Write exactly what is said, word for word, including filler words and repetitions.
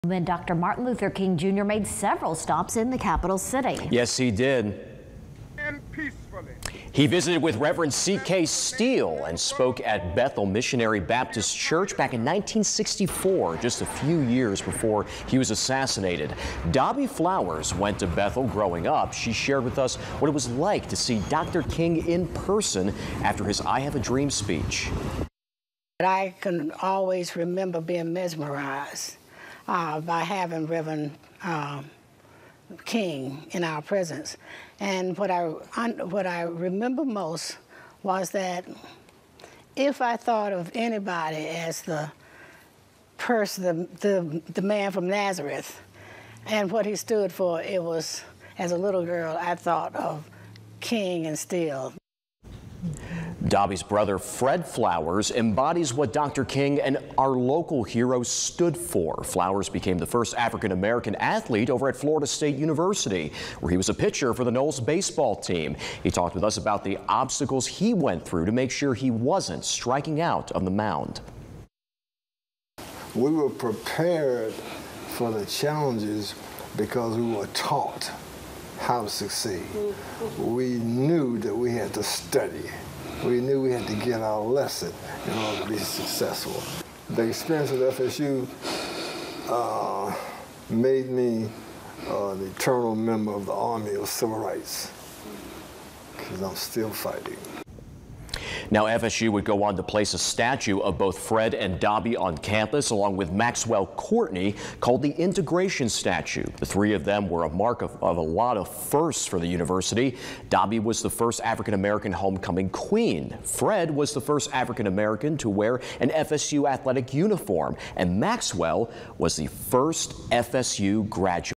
When Doctor Martin Luther King Junior made several stops in the capital city. Yes, he did. And peacefully. He visited with Reverend C K Steele and spoke at Bethel Missionary Baptist Church back in nineteen sixty-four, just a few years before he was assassinated. Dobby Flowers went to Bethel growing up. She shared with us what it was like to see Doctor King in person after his I Have a Dream speech. I can always remember being mesmerized uh, by having Reverend um, King in our presence. And what I, what I remember most was that if I thought of anybody as the person, the, the, the man from Nazareth, and what he stood for, it was, as a little girl, I thought of King and Steele. Dobby's brother, Fred Flowers, embodies what Doctor King and our local heroes stood for. Flowers became the first African-American athlete over at Florida State University, where he was a pitcher for the Knowles baseball team. He talked with us about the obstacles he went through to make sure he wasn't striking out on the mound. We were prepared for the challenges because we were taught how to succeed. We knew that we had to study. We knew we had to get our lesson in order to be successful. The experience at F S U uh, made me uh, an eternal member of the Army of Civil Rights, because I'm still fighting. Now, F S U would go on to place a statue of both Fred and Dobby on campus, along with Maxwell Courtney, called the Integration Statue. The three of them were a mark of, of a lot of firsts for the university. Dobby was the first African-American homecoming queen. Fred was the first African-American to wear an F S U athletic uniform. And Maxwell was the first F S U graduate.